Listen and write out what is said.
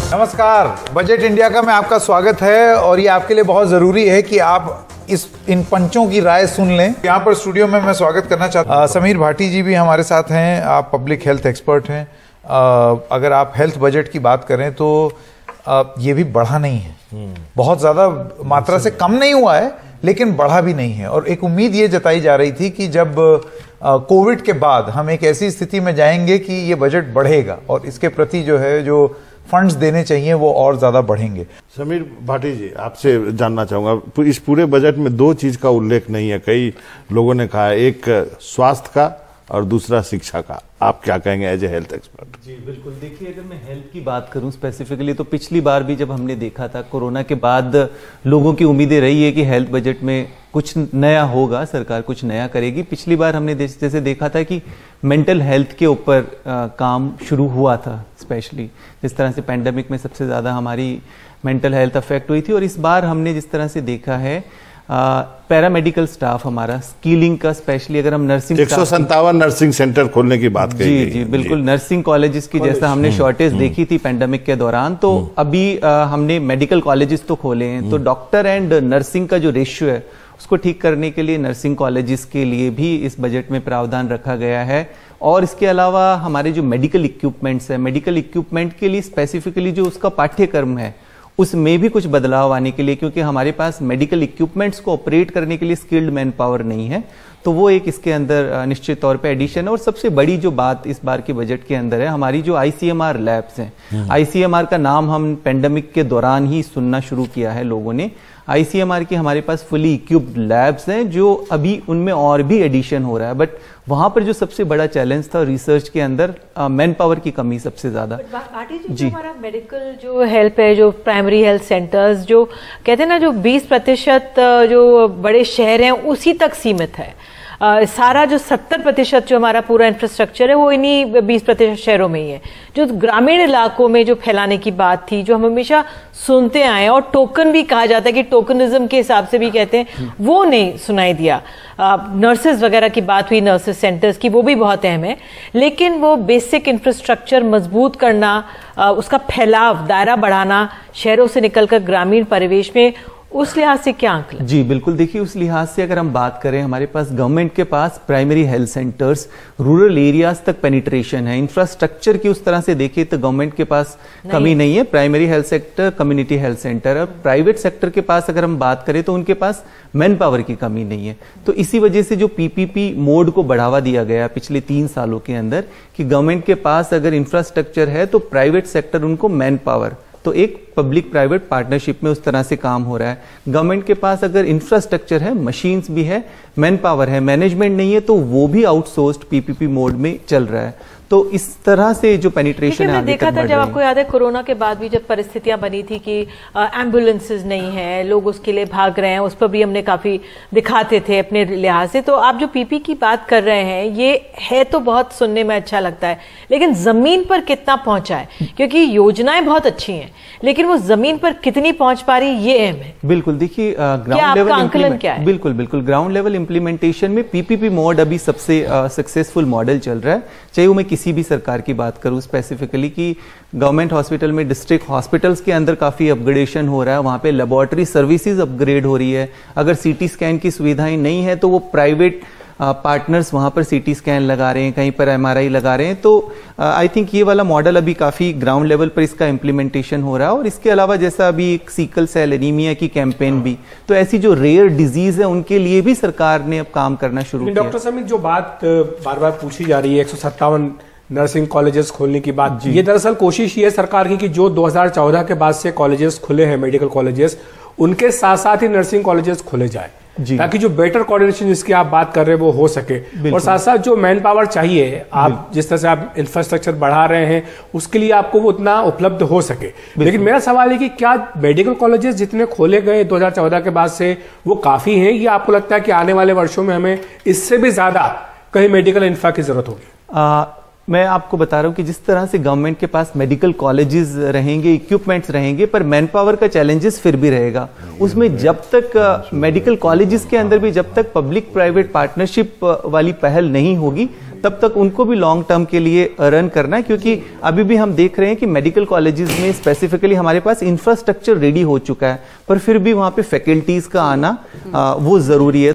नमस्कार, budget India का में आपका स्वागत है और ये आपके लिए बहुत ज़रूरी है कि आप इन पंचों की राय सुन लें। यहाँ पर स्टूडियो में मैं स्वागत करना चाहता हूँ समीर भाटी जी भी हमारे साथ हैं। आप पब्लिक हेल्थ एक्सपर्ट हैं। अगर आप हेल्थ बजट की बात करें तो ये भी बढ़ा नहीं है, बहुत ज़्यादा मात्रा से कम नहीं हुआ है लेकिन बढ़ा भी नहीं है। और एक उम्मीद ये जताई जा रही थी कि जब कोविड के बाद हम एक ऐसी स्थिति में जाएंगे कि ये बजट बढ़ेगा और इसके प्रति जो फंड्स देने चाहिए वो और ज्यादा बढ़ेंगे। समीर भाटी जी, आपसे जानना चाहूंगा, इस पूरे बजट में दो चीज का उल्लेख नहीं है, कई लोगों ने कहा, एक स्वास्थ्य का और दूसरा शिक्षा का। आप क्या कहेंगे एज ए हेल्थ एक्सपर्ट? जी बिल्कुल, देखिए अगर मैं हेल्थ की बात करूं स्पेसिफिकली तो पिछली बार भी जब हमने देखा था कोरोना के बाद लोगों की उम्मीदें रही है कि हेल्थ बजट में कुछ नया होगा, सरकार कुछ नया करेगी। पिछली बार हमने जैसे देखा था कि मेंटल हेल्थ के ऊपर काम शुरू हुआ था, स्पेशली जिस तरह से पैंडेमिक में सबसे ज़्यादा हमारी मेंटल हेल्थ अफेक्ट हुई थी। और इस बार हमने जिस तरह से देखा है पैरामेडिकल स्टाफ हमारा स्किलिंग का, स्पेशली अगर हम नर्सिंग 157 नर्सिंग सेंटर खोलने की बात कही जी बिल्कुल जी। नर्सिंग कॉलेजेस की जैसा हमने शॉर्टेज देखी थी पैंडेमिक के दौरान, तो अभी हमने मेडिकल कॉलेजेस तो खोले हैं, तो डॉक्टर एंड नर्सिंग का जो रेशियो है उसको ठीक करने के लिए नर्सिंग कॉलेजेस के लिए भी इस बजट में प्रावधान रखा गया है। और इसके अलावा हमारे जो मेडिकल इक्विपमेंट्स है, मेडिकल इक्विपमेंट के लिए स्पेसिफिकली जो उसका पाठ्यक्रम है उसमें भी कुछ बदलाव आने के लिए, क्योंकि हमारे पास मेडिकल इक्विपमेंट्स को ऑपरेट करने के लिए स्किल्ड मैन पावर नहीं है, तो वो एक इसके अंदर निश्चित तौर पे एडिशन है। और सबसे बड़ी जो बात इस बार के बजट के अंदर है, हमारी जो आईसीएमआर लैब्स हैं, आईसीएमआर का नाम हम पेंडेमिक के दौरान ही सुनना शुरू किया है लोगों ने। आईसीएमआर की हमारे पास फुली इक्विप्ड लैब्स हैं जो अभी उनमें और भी एडिशन हो रहा है, बट वहां पर जो सबसे बड़ा चैलेंज था रिसर्च के अंदर मैन पावर की कमी सबसे ज्यादा। जी, हमारा मेडिकल जो हेल्प है, जो प्राइमरी हेल्थ सेंटर्स जो कहते हैं ना, जो 20% जो बड़े शहर हैं उसी तक सीमित है। सारा जो 70% जो हमारा पूरा इंफ्रास्ट्रक्चर है वो इन्हीं 20% शहरों में ही है। जो ग्रामीण इलाकों में जो फैलाने की बात थी, जो हम हमेशा सुनते आए और टोकन भी कहा जाता है कि टोकनिज्म के हिसाब से भी कहते हैं, वो नहीं सुनाई दिया। नर्सेज वगैरह की बात हुई, नर्सेज सेंटर्स की, वो भी बहुत अहम है, लेकिन वो बेसिक इंफ्रास्ट्रक्चर मजबूत करना, उसका फैलाव, दायरा बढ़ाना शहरों से निकलकर ग्रामीण परिवेश में, उस लिहाज से क्या आंकलन? जी बिल्कुल, देखिए उस लिहाज से अगर हम बात करें, हमारे पास गवर्नमेंट के पास primary health centres rural areas तक पेनिट्रेशन है। इंफ्रास्ट्रक्चर की उस तरह से देखें तो गवर्नमेंट के पास कमी नहीं है। Primary health sector, community health centre और प्राइवेट सेक्टर के पास अगर हम बात करें तो उनके पास मैन पावर की कमी नहीं है। तो इसी वजह से जो पीपीपी मोड को बढ़ावा दिया गया पिछले 3 सालों के अंदर कि गवर्नमेंट के पास अगर इंफ्रास्ट्रक्चर है तो प्राइवेट सेक्टर उनको मैन पावर, तो एक पब्लिक प्राइवेट पार्टनरशिप में उस तरह से काम हो रहा है। गवर्नमेंट के पास अगर इंफ्रास्ट्रक्चर है, मशीन्स भी है, मैन पावर है, मैनेजमेंट नहीं है, तो वो भी आउटसोर्स्ड पीपीपी मोड में चल रहा है। तो इस तरह से जो पेनिट्रेशन है आगे देखा था, जब आपको याद है कोरोना के बाद भी जब परिस्थितियां बनी थी कि एम्बुलेंसेज नहीं है, लोग उसके लिए भाग रहे हैं, उस पर भी हमने काफी दिखाते थे अपने लिहाज से। तो आप जो पीपी की बात कर रहे हैं, ये है तो बहुत सुनने में अच्छा लगता है, लेकिन जमीन पर कितना पहुंचा है? क्योंकि योजनाएं बहुत अच्छी हैं, लेकिन वो जमीन पर कितनी पहुंच पा रही, ये अहम है। बिल्कुल, देखिए ग्राउंड लेवल आंकलन क्या है? बिल्कुल ग्राउंड लेवल इंप्लीमेंटेशन में पीपीपी मोड अभी सबसे सक्सेसफुल मॉडल चल रहा है। चाहे वो मैं किसी भी सरकार की बात करूं, स्पेसिफिकली कि गवर्नमेंट हॉस्पिटल में डिस्ट्रिक्ट हॉस्पिटल्स के अंदर काफी अपग्रेडेशन हो रहा है, वहां पे लेबोरेटरी सर्विसेज अपग्रेड हो रही है। अगर सीटी स्कैन की सुविधाएं नहीं है तो वो प्राइवेट पार्टनर्स वहां पर सीटी स्कैन लगा रहे हैं, कहीं पर एमआरआई लगा रहे हैं। तो आई थिंक ये वाला मॉडल अभी काफी ग्राउंड लेवल पर इसका इम्प्लीमेंटेशन हो रहा है। और इसके अलावा जैसा अभी एक सीकल सेल एनीमिया की कैंपेन भी, तो ऐसी जो रेयर डिजीज है उनके लिए भी सरकार ने अब काम करना शुरू किया। डॉक्टर समीर, जो बात बार बार पूछी जा रही है 157 नर्सिंग कॉलेजेस खोलने की बात, ये दरअसल कोशिश ये है सरकार की कि जो 2014 के बाद से कॉलेजेस खुले हैं, मेडिकल कॉलेजेस, उनके साथ साथ ही नर्सिंग कॉलेजेस खोले जाए, ताकि जो बेटर कोऑर्डिनेशन जिसकी आप बात कर रहे हैं वो हो सके। और साथ साथ जो मैन पावर चाहिए, आप जिस तरह से आप इंफ्रास्ट्रक्चर बढ़ा रहे हैं, उसके लिए आपको वो उतना उपलब्ध हो सके। लेकिन मेरा सवाल है कि क्या मेडिकल कॉलेजेस जितने खोले गए 2014 के बाद से वो काफी हैं, या आपको लगता है कि आने वाले वर्षों में हमें इससे भी ज्यादा कहीं मेडिकल इंफ्रा की जरूरत होगी? मैं आपको बता रहा हूं कि जिस तरह से गवर्नमेंट के पास मेडिकल कॉलेजेस रहेंगे, इक्विपमेंट्स रहेंगे, पर मैन पावर का चैलेंजेस फिर भी रहेगा। उसमें जब तक मेडिकल कॉलेजेस के अंदर भी जब तक पब्लिक प्राइवेट पार्टनरशिप वाली पहल नहीं होगी, तब तक उनको भी लॉन्ग टर्म के लिए रन करना है, क्योंकि अभी भी हम देख रहे हैं कि मेडिकल कॉलेजेस में स्पेसिफिकली हमारे पास इंफ्रास्ट्रक्चर रेडी हो चुका है, पर फिर भी वहां पे फैकल्टीज का आना वो जरूरी है।